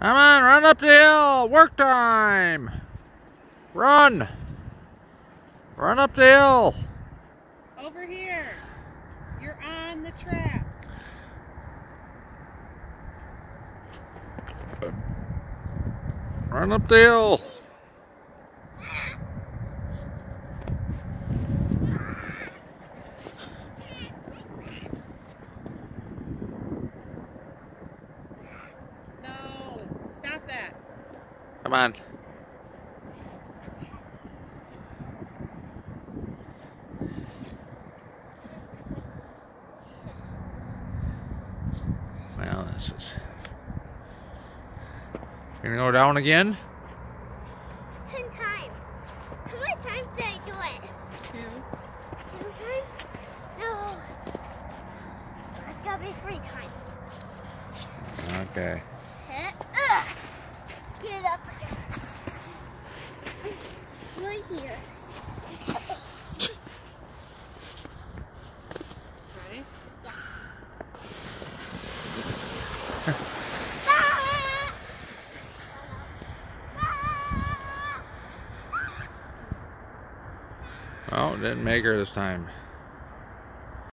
Come on, run up the hill. Work time. Run. Run up the hill. Over here. You're on the track. Run up the hill. No, stop that. Come on. Well, this is... You're gonna go down again? 10 times. How many times did I do it? 2. 2 times? No. It's gotta be 3 times. Okay. Get up again. Right here. Ready? Well, didn't make her this time.